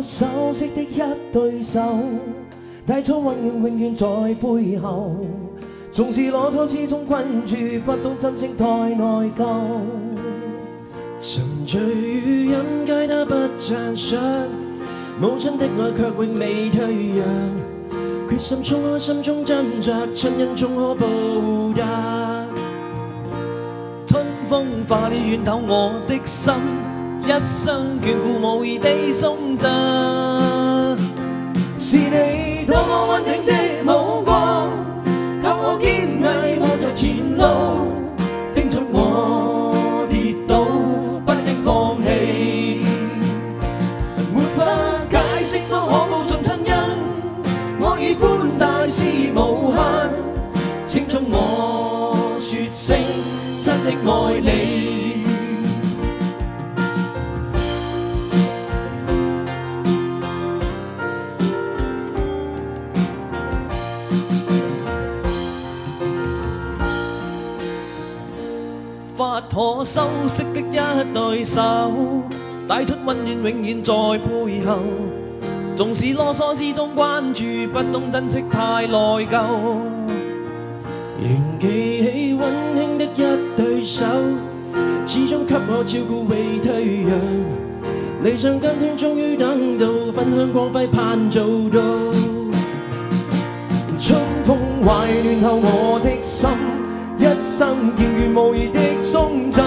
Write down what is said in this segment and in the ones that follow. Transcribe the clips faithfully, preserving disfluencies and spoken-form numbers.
熟悉的一對手，帶出溫暖永遠在背後。縱是攞錯始終困住，不懂珍惜太內疚。沉醉於飲皆他不讚賞，母親的愛卻永未退讓。決心衝開心中掙扎，親恩終可報答。春風化了遠透我的心，一生眷顧無意地送贈。是你多麼溫馨的目光，教我堅毅我在前路，叮囑我跌倒不應放棄。沒法解釋怎可報盡親恩，我已寬大是無限，請准我說聲真的愛你。法可修飾的一對手，帶出溫暖永遠在背後。縱使囉嗦之中關注，不懂珍惜太內疚。仍記起溫馨的一對手，始終給我照顧未退讓。理想今天終於等到，分享光輝盼做到。春風懷暖透我的心，一生見願無疑的送贈。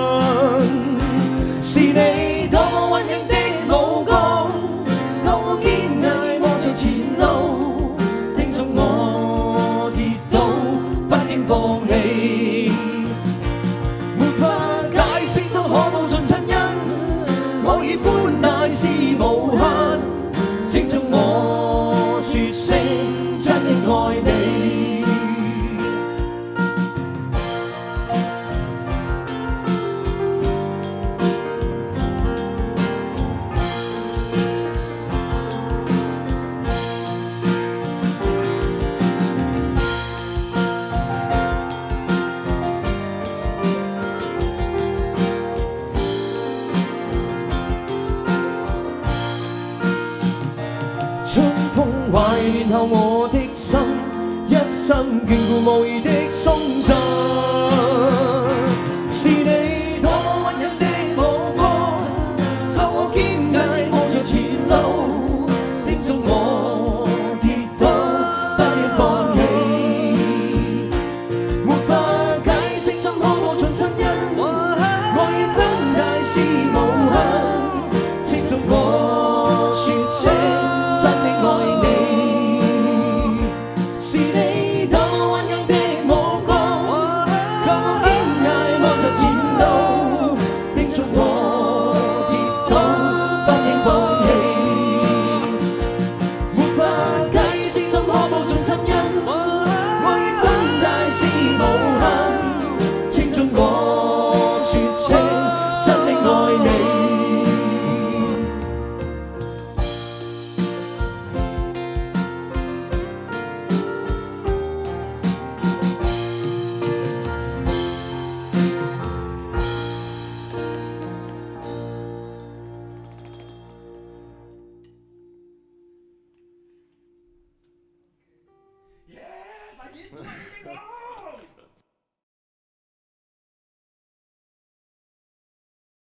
是你多麼溫馨的目光，教我堅毅我在前路，叮囑我跌倒不應放棄。沒法解釋怎可報盡親恩，我已寬大是無限，請准我說聲真的愛你。春風懷暖透我的心，一生眷顧無疑的送贈。是你多麼溫馨的目光，教我堅毅我在前路，叮囑我跌倒不應放棄。沒法解釋怎可報盡親恩，我已寬大是無限，請准我說聲真的愛你。是你多麼溫馨的目光，教我堅毅我在前路，叮囑我跌倒不應放棄。沒法解釋怎可報盡親恩，我已寬大是無限，請准我說聲真的愛你。 Yes, I get it.